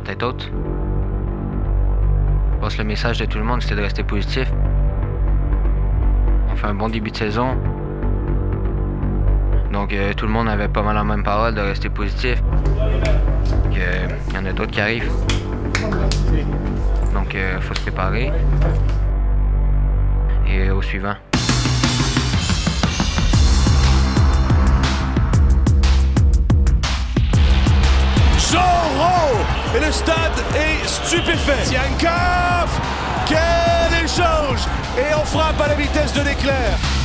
tête haute. Je pense que le message de tout le monde, c'était de rester positif. On fait un bon début de saison. Donc tout le monde avait pas mal la même parole de rester positif. Il y en a d'autres qui arrivent. Donc il faut se préparer. Et au suivant. Zorro! Et le stade est stupéfait. Tiankov! Quel échange! Et on frappe à la vitesse de l'éclair.